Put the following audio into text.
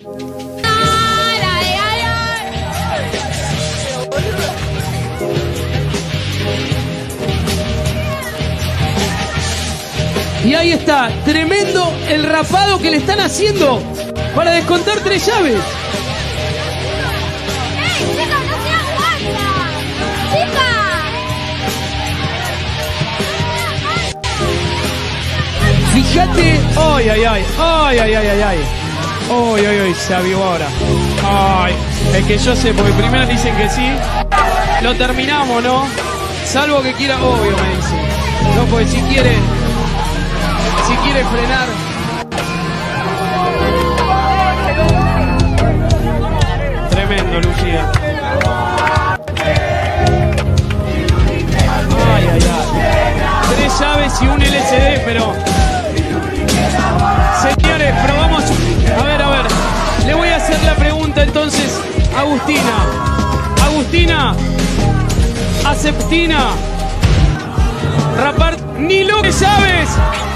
Y ahí está, tremendo el rapado que le están haciendo para descontar 3 llaves. ¡Ey, chicos, no sean guachas! ¡Chicas! Fíjate, ay, ay, ay, ay, ay, ay, ay, ay. Ay, ay, ay, se avivó ahora. Ay, es que yo sé, porque primero dicen que sí. Lo terminamos, ¿no? Salvo que quiera, obvio, me dicen. No, porque si quiere frenar. Tremendo, Lucía. Ay, ay, ay. 3 llaves y un LCD, pero... Señores, probamos... A ver, le voy a hacer la pregunta entonces a Agustina, Aceptina, rapar, ni lo que sabes.